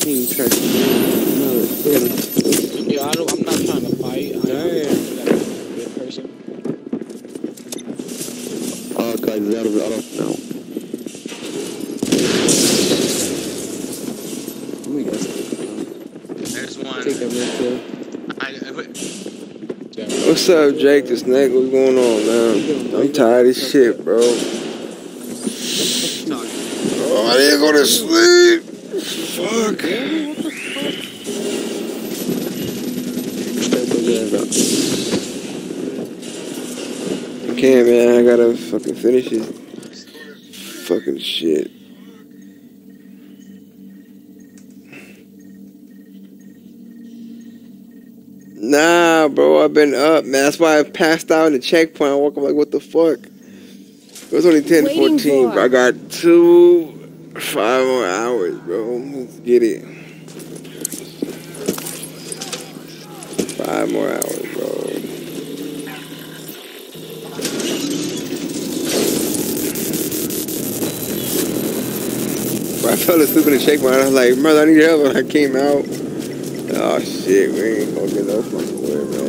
team trash. No, yeah, I'm not trying to fight. I'm a good person. Oh, guys, out of now. we got There's one. take that real quick. What's up, Jake the Snake? What's going on, man? I'm tired of shit, bro. Oh, I didn't go to sleep. Fuck. I can't, man. I gotta fucking finish this fucking shit. Nah, bro, I've been up, man. That's why I passed out in the checkpoint. I woke up like, what the fuck? It was only 10 to 14, bro. I got 5 more hours, bro. Let's get it. 5 more hours, bro. Bro, I fell asleep in the checkpoint. I was like, brother, I need help. And I came out. Oh shit, we ain't gonna get no fucking way, man.